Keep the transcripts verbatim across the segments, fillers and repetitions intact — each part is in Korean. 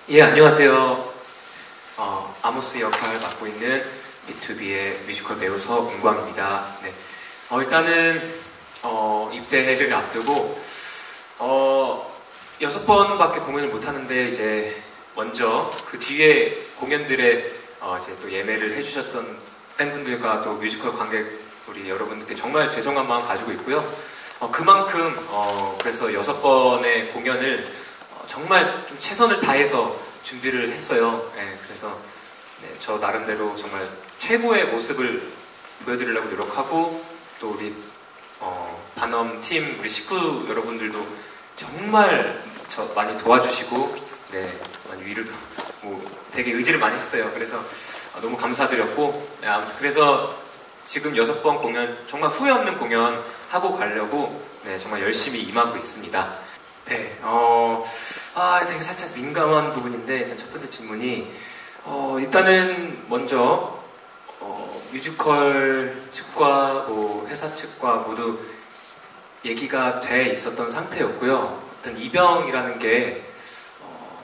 예, 안녕하세요. 어, 아모스 역할을 맡고 있는 비투비의 뮤지컬 배우 서은광입니다. 네. 어, 일단은 어, 입대를 앞두고 어, 여섯 번밖에 공연을 못 하는데 이제 먼저 그 뒤에 공연들에 어, 이제 또 예매를 해주셨던 팬분들과 또 뮤지컬 관객 우리 여러분들께 정말 죄송한 마음 가지고 있고요. 어, 그만큼 어, 그래서 여섯 번의 공연을 어, 정말 좀 최선을 다해서 준비를 했어요. 네, 그래서 네, 저 나름대로 정말 최고의 모습을 보여드리려고 노력하고 또 우리 어, 반엄 팀 우리 식구 여러분들도 정말 저 많이 도와주시고 네, 많이 위를 뭐 되게 의지를 많이 했어요. 그래서 어, 너무 감사드렸고 네, 아무튼 그래서 지금 여섯 번 공연 정말 후회 없는 공연 하고 가려고 네, 정말 열심히 임하고 있습니다. 네, 어, 아, 되게 살짝 민감한 부분인데 첫 번째 질문이 어, 일단은 먼저 어, 뮤지컬 측과 뭐 회사 측과 모두 얘기가 돼 있었던 상태였고요. 어떤 이병이라는 게 어,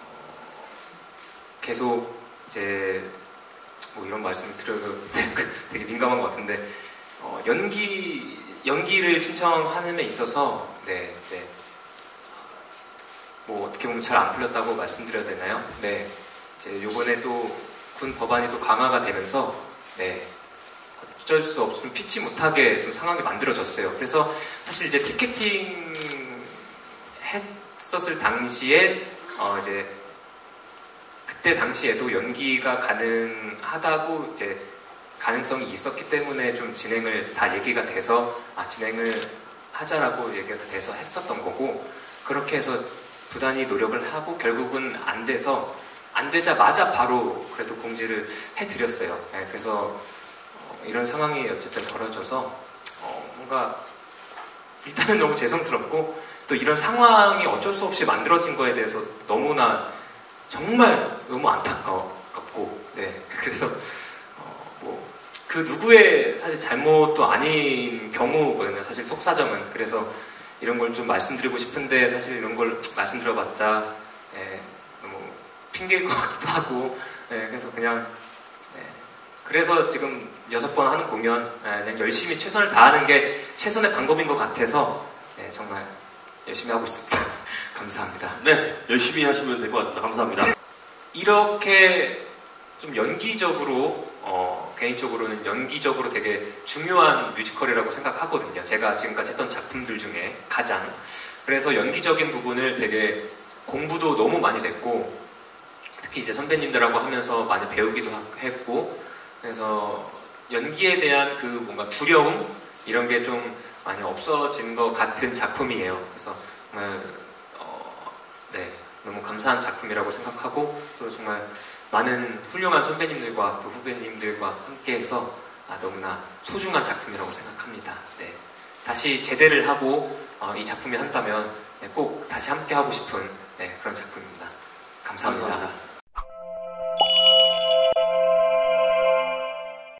계속 이제 뭐 이런 말씀을 드려도 되게 민감한 것 같은데 어, 연기 연기를 신청하는 데 있어서 네 이제 뭐 어떻게 보면 잘 안 풀렸다고 말씀드려야 되나요? 네 이제 요번에 또 군 법안이 또 강화가 되면서 네 어쩔 수 없이 좀 피치 못하게 좀 상황이 만들어졌어요. 그래서 사실 이제 티켓팅 했었을 당시에 어 이제 그때 당시에도 연기가 가능하다고 이제 가능성이 있었기 때문에 좀 진행을 다 얘기가 돼서 아 진행을 하자라고 얘기가 돼서 했었던 거고 그렇게 해서 부단히 노력을 하고 결국은 안 돼서 안 되자마자 바로 그래도 공지를 해드렸어요. 네, 그래서 어, 이런 상황이 어쨌든 벌어져서 어, 뭔가 일단은 너무 죄송스럽고 또 이런 상황이 어쩔 수 없이 만들어진 거에 대해서 너무나 정말 너무 안타깝고 네 그래서 어, 뭐 그 누구의 사실 잘못도 아닌 경우거든요. 사실 속사정은. 그래서 이런 걸 좀 말씀드리고 싶은데 사실 이런 걸 말씀드려봤자 예, 너무 핑계일 것 같기도 하고 예, 그래서 그냥 예, 그래서 지금 여섯 번 하는 공연 예, 그냥 열심히 최선을 다하는 게 최선의 방법인 것 같아서 예, 정말 열심히 하고 있습니다. 감사합니다. 네, 열심히 하시면 될 것 같습니다. 감사합니다. 이렇게 좀 연기적으로 어, 개인적으로는 연기적으로 되게 중요한 뮤지컬이라고 생각하거든요. 제가 지금까지 했던 작품들 중에 가장. 그래서 연기적인 부분을 되게 공부도 너무 많이 됐고 특히 이제 선배님들하고 하면서 많이 배우기도 했고 그래서 연기에 대한 그 뭔가 두려움 이런 게 좀 많이 없어진 것 같은 작품이에요. 그래서 정말 어, 네 너무 감사한 작품이라고 생각하고 또 정말 많은 훌륭한 선배님들과 또 후배님들과 함께해서 아, 너무나 소중한 작품이라고 생각합니다. 네. 다시 제대를 하고 어, 이 작품이 한다면 네, 꼭 다시 함께 하고 싶은 네, 그런 작품입니다. 감사합니다. 감사합니다.